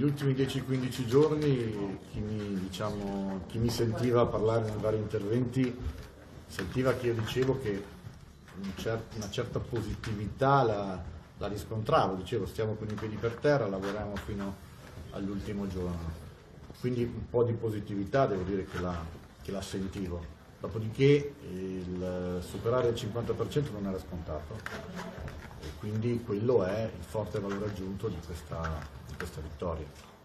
ultimi 10-15 giorni chi mi sentiva parlare in vari interventi sentiva che io dicevo che una certa positività la riscontravo, dicevo stiamo con i piedi per terra, lavoriamo fino all'ultimo giorno, quindi un po' di positività devo dire che la sentivo, dopodiché superare il 50% non era scontato e quindi quello è il forte valore aggiunto di questa vittoria.